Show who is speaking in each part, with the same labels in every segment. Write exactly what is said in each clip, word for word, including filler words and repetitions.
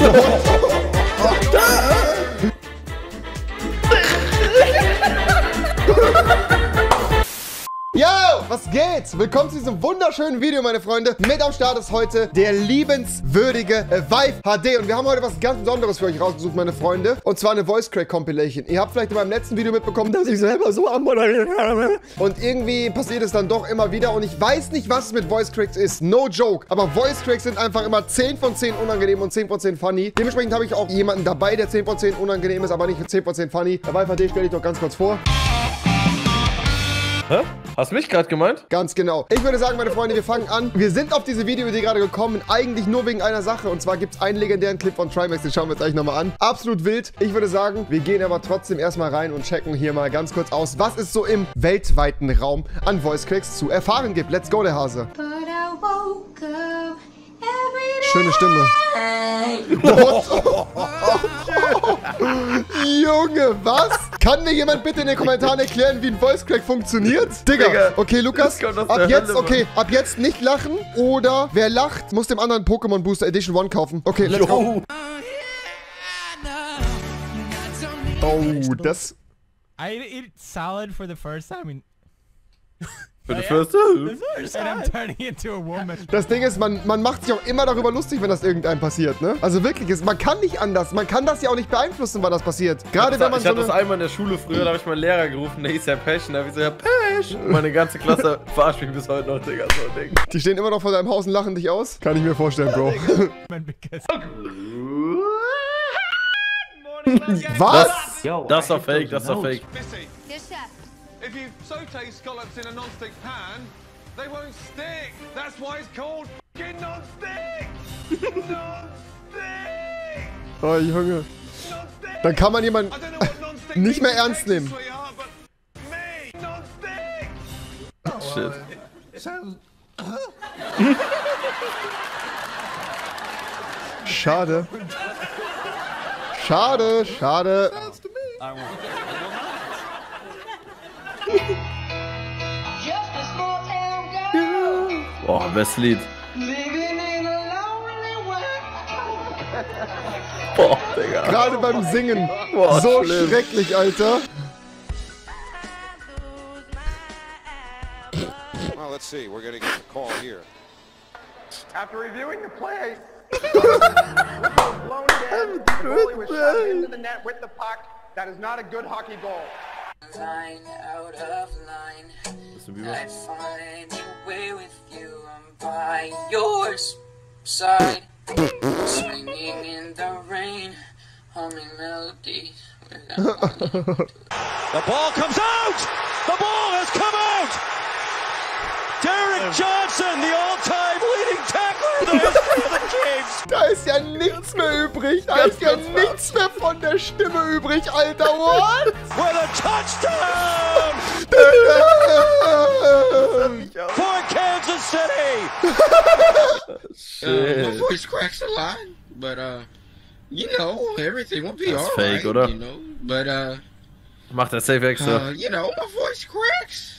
Speaker 1: Yo, was geht? Willkommen zu diesem wunderschönen Video, meine Freunde. Mit am Start ist heute der liebenswürdige äh, Vive H D. Und wir haben heute was ganz Besonderes für euch rausgesucht, meine Freunde. Und zwar eine Voice Crack Compilation. Ihr habt vielleicht in meinem letzten Video mitbekommen, dass ich selber so anmoderiere. Und irgendwie passiert es dann doch immer wieder. Und ich weiß nicht, was es mit Voice Cracks ist. No joke. Aber Voice Cracks sind einfach immer zehn von zehn unangenehm und zehn von zehn funny. Dementsprechend habe ich auch jemanden dabei, der zehn von zehn unangenehm ist, aber nicht für zehn von zehn funny. Der Vive H D, stell dich doch ganz kurz vor.
Speaker 2: Hä? Hast du mich gerade gemeint?
Speaker 1: Ganz genau. Ich würde sagen, meine Freunde, wir fangen an. Wir sind auf diese Videoidee gerade gekommen, eigentlich nur wegen einer Sache. Und zwar gibt es einen legendären Clip von Trimax, den schauen wir uns gleich nochmal an. Absolut wild. Ich würde sagen, wir gehen aber trotzdem erstmal rein und checken hier mal ganz kurz aus, was es so im weltweiten Raum an Voice Cracks zu erfahren gibt. Let's go, der Hase. Schöne Stimme. Junge, was? Kann mir jemand bitte in den Kommentaren erklären, wie ein Voice Crack funktioniert? Digga,
Speaker 2: Digga,
Speaker 1: okay, Lukas, ab jetzt, Hölle, okay, ab jetzt nicht lachen oder wer lacht, muss dem anderen Pokémon Booster Edition eins kaufen. Okay, let's go. Oh, das...
Speaker 3: I ate salad for the first time in...
Speaker 2: Für die first time.
Speaker 3: And I'm turning into a woman.
Speaker 1: Das Ding ist, man, man macht sich auch immer darüber lustig, wenn das irgendeinem passiert, ne? Also wirklich, ist, man kann nicht anders. Man kann das ja auch nicht beeinflussen, wann das passiert. Gerade wenn man
Speaker 2: ich
Speaker 1: so
Speaker 2: hatte das einmal in der Schule früher, da habe ich meinen Lehrer gerufen, der hieß ja Pech. Und da habe ich so, ja Pech. Und meine ganze Klasse verarscht mich bis heute noch, Digga. So ein Ding.
Speaker 1: Die stehen immer noch vor deinem Haus und lachen dich aus? Kann ich mir vorstellen, Bro. Was?
Speaker 2: Das, das war fake, das war fake.
Speaker 4: If you saute scallops in a non-stick pan, they won't stick. That's why it's called f***ing non-stick. Non-stick.
Speaker 1: Oh, Junge. Dann kann man jemanden nicht mehr ernst nehmen.
Speaker 2: Oh, shit.
Speaker 1: Schade. Schade, schade.
Speaker 2: Boah, bestes Lied. Boah, Digga.
Speaker 1: Gerade beim Singen.
Speaker 2: Boah,
Speaker 1: so
Speaker 2: schlimm.
Speaker 1: schrecklich, Alter.
Speaker 5: Well, let's see. We're gonna get the call here.
Speaker 4: After reviewing the play, blown dead. The goalie was shoved into the net with the puck. That is not a good hockey goal.
Speaker 6: Line out of line, I find a way with you. I'm by your side, swinging in the rain, humming melodies.
Speaker 7: The ball comes out. The ball has come out. Derek Johnson, the all-time leading tackler in the history of the Kings.
Speaker 1: Da ist ja nichts mehr übrig. Da ist ja nichts mehr von der Stimme übrig, Alter. What?
Speaker 7: With a touchdown for Kansas City.
Speaker 6: Uh, my voice cracks a lot, but uh, you know, everything will be
Speaker 2: That's
Speaker 6: alright.
Speaker 2: fake, oder?
Speaker 6: You know, but uh,
Speaker 2: Macht der safe extra.
Speaker 6: uh, you know, my voice cracks.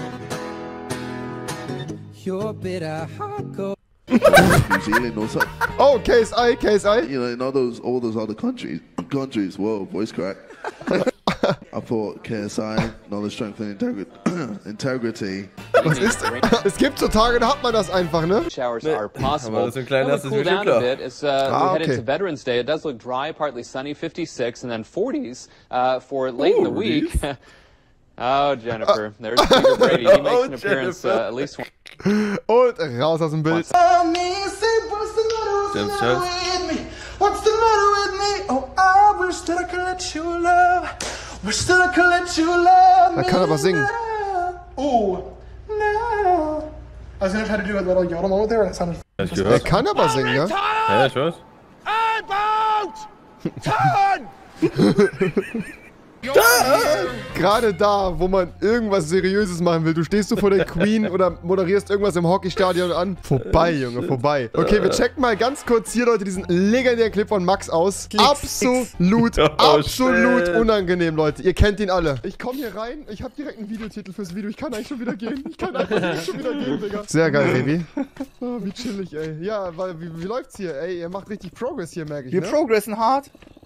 Speaker 8: You're bitter hardcore.
Speaker 9: New Zealand or something.
Speaker 1: Oh, K S I, K S I.
Speaker 9: You know, in all those all those other countries, countries, whoa, voice crack. I thought K S I, knowledge, strength, and integri integrity.
Speaker 1: Was ist das? Es gibt so Tage, da hat man das einfach, ne?
Speaker 10: Showers are possible.
Speaker 2: Aber das ist ein kleiner
Speaker 10: It'll cool down a bit as uh,
Speaker 1: Ah,
Speaker 10: we head
Speaker 1: okay.
Speaker 10: into Veterans Day. It does look dry, partly sunny, fifty-six, and then forties uh, for late in the week. Oh, Jennifer, there's Peter Brady. He makes
Speaker 2: Oh,
Speaker 10: an appearance uh, at least one.
Speaker 1: Und raus aus dem Bild.
Speaker 2: James Charles.
Speaker 8: What's the matter with me? Oh, I wish that I could let you love. Wish that I could let you love me.
Speaker 1: Er kann aber singen.
Speaker 8: Oh, no. I was gonna try to do a little yodel moment there, and it sounded.
Speaker 2: Ich
Speaker 1: Er
Speaker 2: gehört.
Speaker 1: kann aber singen, ne?
Speaker 2: Ja, ich weiß.
Speaker 4: About turn.
Speaker 1: Gerade da, wo man irgendwas Seriöses machen will. Du stehst so vor der Queen oder moderierst irgendwas im Hockeystadion an. Vorbei, Junge, vorbei. Okay, wir checken mal ganz kurz hier, Leute, diesen legendären Clip von Max aus. Absolut,
Speaker 2: Oh,
Speaker 1: absolut
Speaker 2: shit.
Speaker 1: unangenehm, Leute. Ihr kennt ihn alle. Ich komme hier rein. Ich habe direkt einen Videotitel fürs Video. Ich kann eigentlich schon wieder gehen. Ich kann einfach schon wieder gehen, Digga. Sehr geil, Baby. Oh, wie chillig, ey. Ja, weil, wie, wie läuft's hier? Ey, ihr macht richtig Progress hier, merke ich,
Speaker 11: Wir
Speaker 1: ne?
Speaker 11: progressen hart.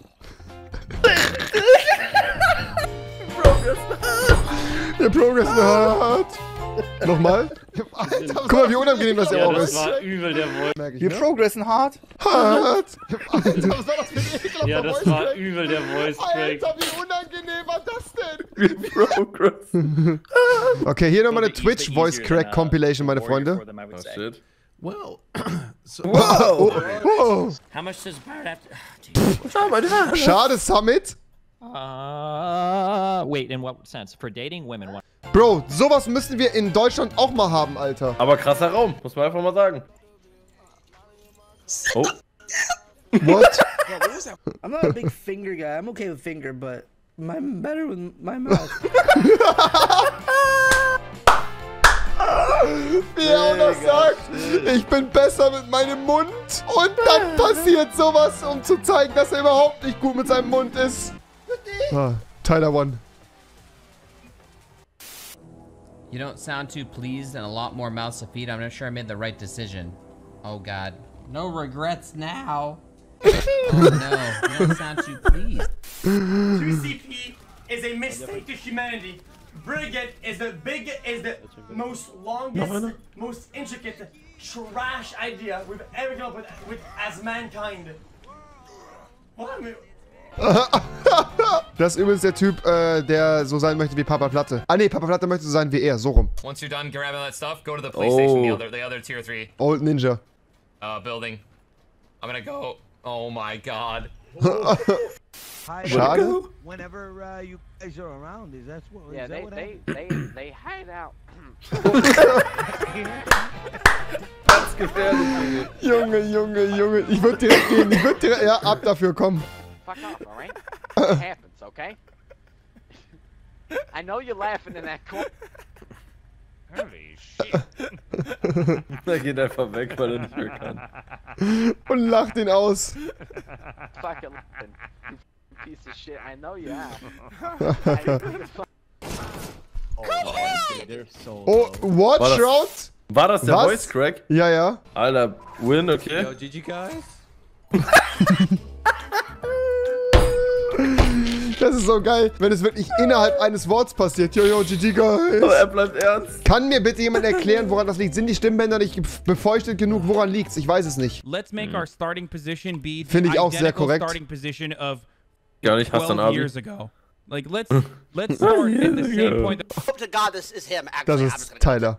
Speaker 1: Wir progressen hart. Nochmal? Alter, guck mal, wie unangenehm das ja auch ist.
Speaker 12: Das war übel, der Voice.
Speaker 1: Merke ich,
Speaker 11: Wir
Speaker 1: ne?
Speaker 11: progressen hart.
Speaker 1: Hart. Alter, was war das für ein ekelhafter
Speaker 12: Ja, das
Speaker 1: Voice
Speaker 12: war
Speaker 1: Crack?
Speaker 12: übel, der Voice Crack.
Speaker 1: Alter, wie unangenehm war das denn?
Speaker 2: Progress.
Speaker 1: Okay, hier nochmal eine Twitch Voice Crack Compilation, meine Freunde.
Speaker 2: Oh, shit.
Speaker 13: Well, so
Speaker 1: Wow. Oh.
Speaker 12: How much does Barrett have to...
Speaker 2: Schau mal da.
Speaker 1: Schade, Summit.
Speaker 14: Uh, wait, in what sense? For dating women? What?
Speaker 1: Bro, sowas müssen wir in Deutschland auch mal haben, Alter.
Speaker 2: Aber krasser Raum, muss man einfach mal sagen. Oh.
Speaker 1: What?
Speaker 15: I'm not a big finger guy. I'm okay with finger, but I'm better with my mouth.
Speaker 1: Wie er auch noch sagt, ich bin besser mit meinem Mund. Und dann passiert sowas, um zu zeigen, dass er überhaupt nicht gut mit seinem Mund ist. Ah, Tyler One.
Speaker 16: You don't sound too pleased and a lot more mouths to feed. I'm not sure I made the right decision. Oh God. No regrets now. Oh no, you don't sound too pleased.
Speaker 17: two C P is a mistake to humanity. Brigade is the big, is the most longest, most intricate trash idea we've ever come up with, with as mankind. What?
Speaker 1: Das ist übrigens der Typ, äh, der so sein möchte wie Papa Platte. Ah nee, Papa Platte möchte so sein wie er, so rum.
Speaker 18: Once you're done grabbing that stuff, go to the police station, the other, the other tier three
Speaker 1: Old Ninja.
Speaker 18: uh, building. I'm gonna go. Oh my God.
Speaker 1: Schade.
Speaker 19: Whenever uh, you guys are around, is that what?
Speaker 20: Yeah,
Speaker 19: is
Speaker 20: they
Speaker 19: that what
Speaker 20: they,
Speaker 19: happens?
Speaker 20: they they hide out.
Speaker 2: Ganz gefährlich.
Speaker 1: Junge, Junge, Junge. Ich würde direkt gehen. Ich würde direkt. Ja, ab dafür, komm.
Speaker 20: Fuck off, alright? It happens, okay? I know you're laughing in that corner.
Speaker 12: Holy shit.
Speaker 2: Er geht einfach weg, weil er nicht mehr kann.
Speaker 1: Und lacht ihn aus.
Speaker 20: Fucking laughing. You piece of shit. I know you are.
Speaker 1: Oh, what,
Speaker 2: War das-
Speaker 1: Shroud?
Speaker 2: War das der
Speaker 1: Was?
Speaker 2: Voice Crack?
Speaker 1: Ja, ja.
Speaker 2: Alter, Win, okay.
Speaker 13: Yo, G G guys.
Speaker 1: Das ist so geil, wenn es wirklich innerhalb eines Worts passiert. Yo, yo, G G, guys.
Speaker 2: Aber er bleibt ernst.
Speaker 1: Kann mir bitte jemand erklären, woran das liegt? Sind die Stimmbänder nicht befeuchtet genug? Woran liegt's? Ich weiß es nicht.
Speaker 21: Let's make our starting position be the
Speaker 1: Finde ich auch sehr
Speaker 21: identical
Speaker 1: korrekt.
Speaker 21: starting position of
Speaker 2: Gar nicht, hast du einen
Speaker 21: twelve
Speaker 2: Abi?
Speaker 21: years ago. Like let's let's start at the same point.
Speaker 22: Hope to God this is him.
Speaker 1: Das
Speaker 22: Actually, I'm
Speaker 1: ist
Speaker 22: just gonna
Speaker 1: Tyler.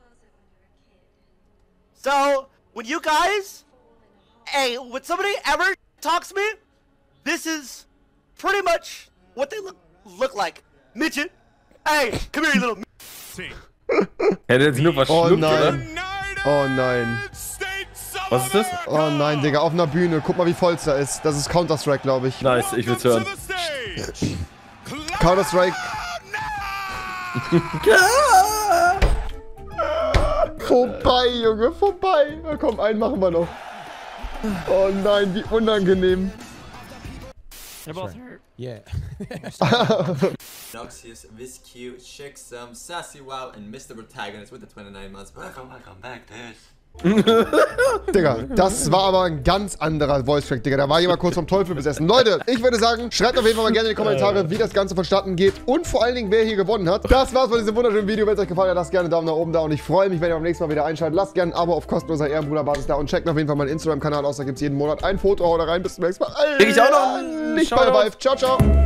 Speaker 22: So, when you guys, hey, when somebody ever talks to me, this is pretty much what they look look like. Midget. Hey, come here, you little.
Speaker 2: Hätte jetzt nur
Speaker 1: Oh
Speaker 2: verschluckt, oder?
Speaker 1: nein. Oh nein.
Speaker 2: Was ist das?
Speaker 1: Oh nein, Digga, auf einer Bühne. Guck mal, wie voll es da ist. Das ist Counter-Strike, glaube ich.
Speaker 2: Nice, ich will's hören.
Speaker 1: Counter-Strike. Vorbei, Junge, vorbei. Na komm, einen machen wir noch. Oh nein, wie unangenehm.
Speaker 14: They're both hurt.
Speaker 13: Yeah.
Speaker 23: Noxious, Viscu, Shixum, Sassy Wow, and Mister Protagonist with the twenty-nine months. Welcome, welcome back, dude.
Speaker 1: Digga, das war aber ein ganz anderer Voice-Track, Digga. Da war jemand kurz vom Teufel besessen. Leute, ich würde sagen, schreibt auf jeden Fall mal gerne in die Kommentare, wie das Ganze vonstatten geht und vor allen Dingen, wer hier gewonnen hat. Das war's von diesem wunderschönen Video. Wenn es euch gefallen hat, lasst gerne einen Daumen nach oben da und ich freue mich, wenn ihr beim nächsten Mal wieder einschaltet. Lasst gerne ein Abo auf kostenloser Ehrenbruderbasis da und checkt auf jeden Fall meinen Instagram-Kanal aus. Da gibt's jeden Monat ein Foto. Haut da rein. Bis zum nächsten Mal.
Speaker 2: Krieg ich auch noch einen
Speaker 1: Nicht bei
Speaker 2: Shoutout?
Speaker 1: Vive. Ciao, ciao.